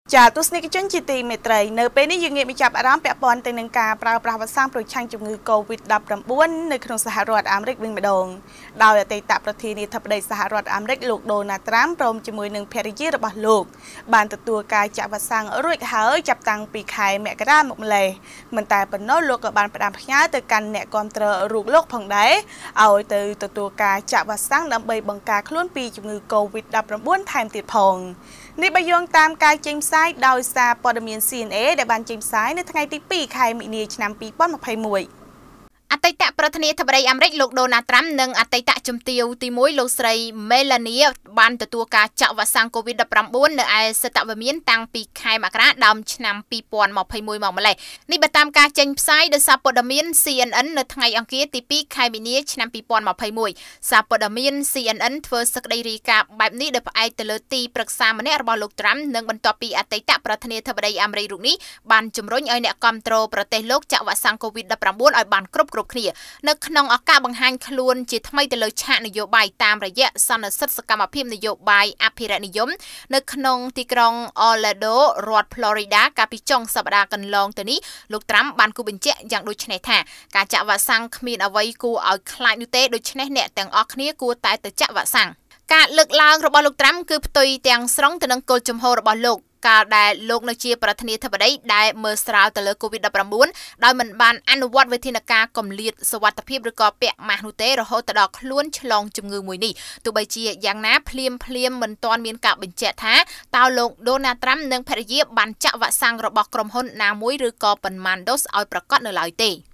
ចាទស្សនិកជនជាទីមេត្រីនៅពេលនេះយើងងាកមកចាប់អារម្មណ៍ពាក់ព័ន្ធទៅនឹងការប្រើប្រាស់វ៉ាក់សាំងប្រឆាំងជំងឺ COVID-19 នៅក្នុងសហរដ្ឋអាមេរិកវិញម្ដងដោយអតីតប្រធានាធិបតីសហរដ្ឋអាមេរិកលោកដូណាល់ត្រាំព្រមជាមួយនឹងភរិយារបស់លោកបានទទួលការចាក់វ៉ាក់សាំងរួចហើយចាប់តាំងពីខែមករាមកម្លេះមិនតែប៉ុណ្ណោះលោកក៏បានផ្ដាំផ្ញើទៅកាន់អ្នកគាំទ្ររូបលោកផងដែរឲ្យទៅទទួលការចាក់វ៉ាក់សាំងដើម្បីបង្ការខ្លួនពីជំងឺ COVID-19 ថែមទៀតផងនេះបើយោងតាមការចេញផ្សាយដោយសារព័ត៌មាន CNA ដែលបានចេញផ្សាយនៅថ្ងៃទី 2 ខែមីនាឆ្នាំ 2021 អតីតប្រធានាធិបតីអាមេរិកលោកដូណាល់ត្រាំនិងអតីតជំទាវទី1លោកស្រីមេឡានីបានទទួលការចាក់វ៉ាក់សាំង COVID-19 នៅឯសិតវិមានតាំងពីខែមករាដើមឆ្នាំ 2021 មកម្លេះនេះបើតាមការចេញផ្សាយដោយសារព័ត៌មាន CNN នៅថ្ងៃអង្គារទី 2 ខែមីនាឆ្នាំ 2021 សារព័ត៌មាន CNN ធ្វើសេចក្តីរាយការណ៍បែបនេះដោយផ្អែកទៅលើទីប្រឹក្សាម្នាក់របស់លោកត្រាំនិងបន្ទាប់ពីអតីតប្រធានាធិបតីអាមេរិករូបនេះបានជំរុញឲ្យអ្នកគាំទ្រប្រទេសលោកចាក់វ៉ាក់សាំង COVID-19 ឲ្យបានគ្រប់គ្នានៅក្នុងឱកាសបង្ហាញខ្លួនជាថ្មីទៅលើឆាកនយោបាយតាមរយៈសន្និសីទសកម្មភាពនយោបាយអភិរក្សនិយមនៅក្នុងទីក្រុង Orlando រដ្ឋ Florida កាលពីចុងសប្តាហ៍កន្លងទៅនេះលោកត្រាំបានគូបញ្ជាក់យ៉ាងដូចនេះថាការចាក់វ៉ាក់សាំងគ្មានអ្វីគួរឲ្យខ្លាចនោះទេដូច្នេះអ្នកទាំងអស់គ្នាគួរតែទៅចាក់វ៉ាក់សាំងការលើកឡើងរបស់លោកត្រាំគឺផ្ទុយទាំងស្រុងទៅនឹងគោលជំហររបស់លោកកាលដែលលោកនៅជាប្រធានាធិបតីដែលមើលស្រាលទៅលើ COVID-19 ដោយមិនបានអនុវត្តវិធានការគម្លាតសុវត្ថិភាពឬក៏ពាក់ម៉ាស់នោះទេរហូតដល់ខ្លួនឆ្លងជំងឺមួយនេះទោះបីជាយ៉ាងណាភ្លាមមិនទាន់មានការបញ្ជាក់ថាតើលោកដូណាល់ត្រាំនិងភរិយាបានចាក់វ៉ាក់សាំងរបស់ក្រុមហ៊ុនណាមួយឬក៏ប៉ុន្មានដូសឲ្យប្រកាសនៅឡើយទេ